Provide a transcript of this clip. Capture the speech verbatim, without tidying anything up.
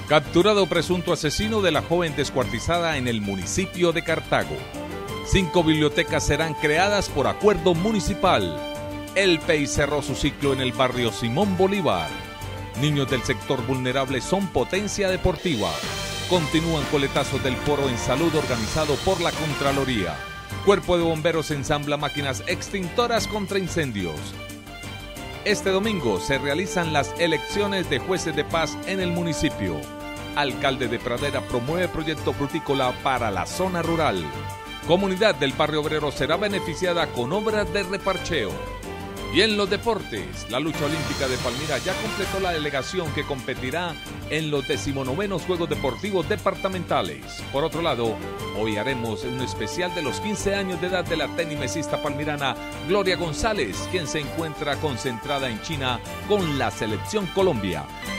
Capturado presunto asesino de la joven descuartizada en el municipio de Cartago. Cinco bibliotecas serán creadas por acuerdo municipal. El P E I cerró su ciclo en el barrio Simón Bolívar. Niños del sector vulnerable son potencia deportiva. Continúan coletazos del foro en salud organizado por la Contraloría. Cuerpo de Bomberos ensambla máquinas extintoras contra incendios. Este domingo se realizan las elecciones de jueces de paz en el municipio. Alcalde de Pradera promueve proyecto frutícola para la zona rural. Comunidad del barrio obrero será beneficiada con obras de reparcheo. Y en los deportes, la lucha olímpica de Palmira ya completó la delegación que competirá en los decimonovenos Juegos Deportivos Departamentales. Por otro lado, hoy haremos un especial de los quince años de edad de la tenimesista palmirana Gloria González, quien se encuentra concentrada en China con la Selección Colombia.